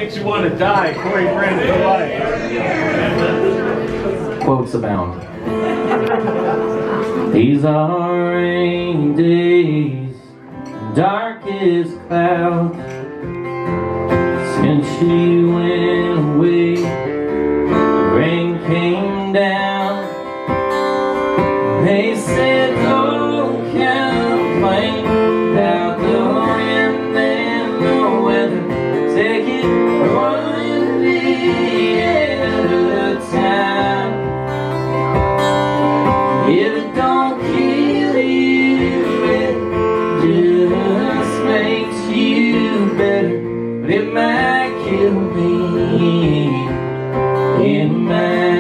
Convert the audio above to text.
makes you want to die. Corey Friend for life. Quotes abound. These are rainy days, dark as clouds. Since she went away, the rain came down. They said, don't complain about the wind and the weather. Take it one day at a time. If it don't kill you, it just makes you better. But it might kill me. It might